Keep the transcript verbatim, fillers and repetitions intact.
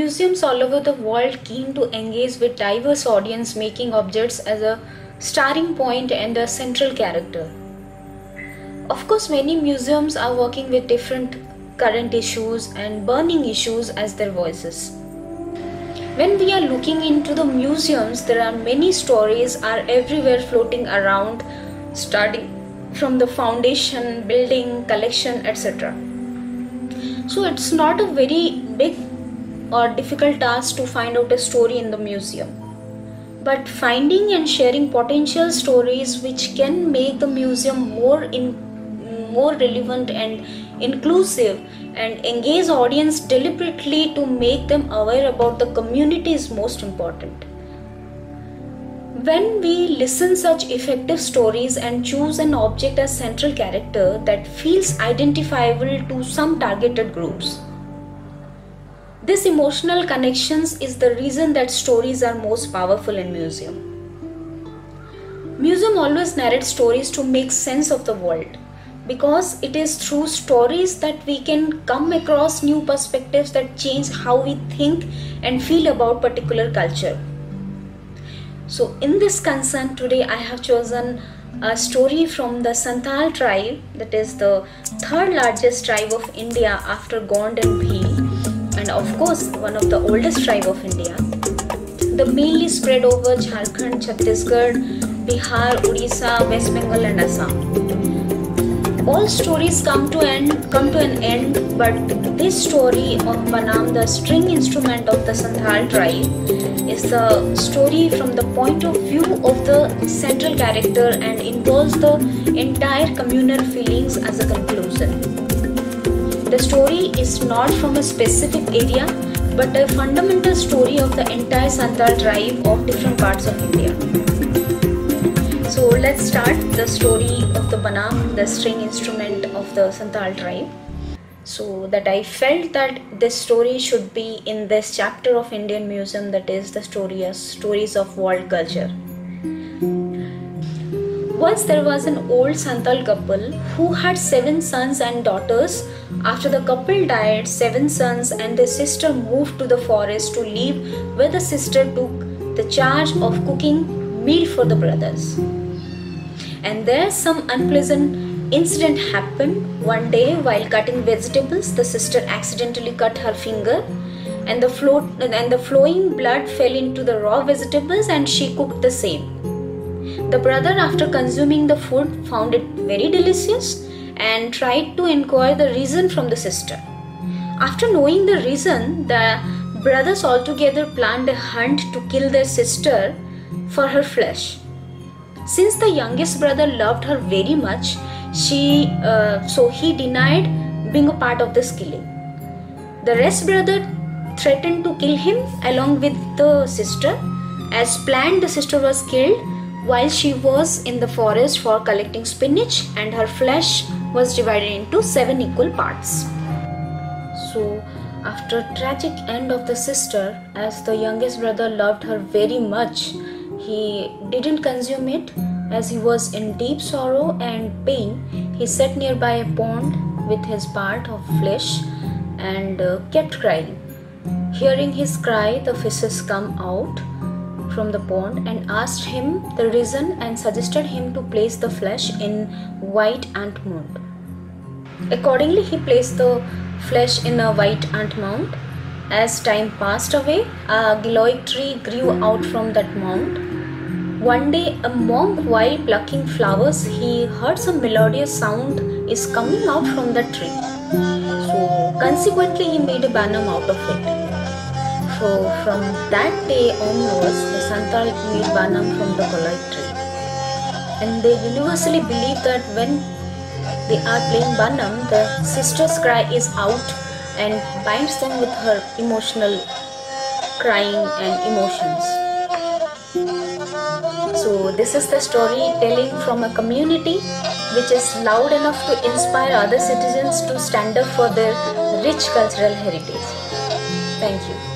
museums all over the world keen to engage with diverse audience, making objects as a starting point and a central character. Of course, many museums are working with different current issues and burning issues as their voices. When we are looking into the museums, there are many stories are everywhere floating around, starting from the foundation, building, collection, et cetera. So it's not a very big or difficult task to find out a story in the museum. But finding and sharing potential stories which can make the museum more in more relevant and inclusive and engage audience deliberately to make them aware about the community is most important. When we listen such effective stories and choose an object as central character that feels identifiable to some targeted groups, this emotional connections is the reason that stories are most powerful in museum. Museum always narrate stories to make sense of the world, because it is through stories that we can come across new perspectives that change how we think and feel about particular culture. So in this concern, today I have chosen a story from the Santhal tribe, that is the third largest tribe of India after Gond and Bhil, and of course one of the oldest tribe of India. The mainly spread over Jharkhand, Chhattisgarh, Bihar, Odisha, West Bengal and Assam. All stories come to end, come to an end, but this story of Banam, the string instrument of the Santhal tribe, is the story from the point of view of the central character and involves the entire communal feelings as a conclusion. The story is not from a specific area, but a fundamental story of the entire Santhal tribe of different parts of India. So let's start the story of the Banam, the string instrument of the Santhal tribe. So that I felt that this story should be in this chapter of Indian Museum, that is the story of stories of world culture. Once there was an old Santhal couple who had seven sons and daughters. After the couple died, seven sons and their sister moved to the forest to live, where the sister took the charge of cooking meal for the brothers. And there some unpleasant incident happened. One day while cutting vegetables, the sister accidentally cut her finger, and the float and the flowing blood fell into the raw vegetables, and she cooked the same. The brother, after consuming the food, found it very delicious and tried to inquire the reason from the sister. After knowing the reason, the brothers altogether planned a hunt to kill their sister for her flesh. Since the youngest brother loved her very much, she uh, so he denied being a part of this killing. The rest brother threatened to kill him along with the sister. As planned, the sister was killed while she was in the forest for collecting spinach, and her flesh was divided into seven equal parts. So after tragic end of the sister, as the youngest brother loved her very much, he didn't consume it. As he was in deep sorrow and pain, he sat nearby a pond with his part of flesh and uh, kept crying. Hearing his cry, the fishes come out from the pond and asked him the reason and suggested him to place the flesh in white ant mound. Accordingly, he placed the flesh in a white ant mound. As time passed away, a giloy tree grew out from that mound. One day, a monk, while plucking flowers, he heard some melodious sound is coming out from the tree. So consequently, he made a banam out of it. So from that day onwards, the Santhal made banam from the giloy tree. And they universally believe that when they are playing banam, the sister's cry is out and binds them with her emotional crying and emotions. So this is the storytelling from a community which is loud enough to inspire other citizens to stand up for their rich cultural heritage. Thank you.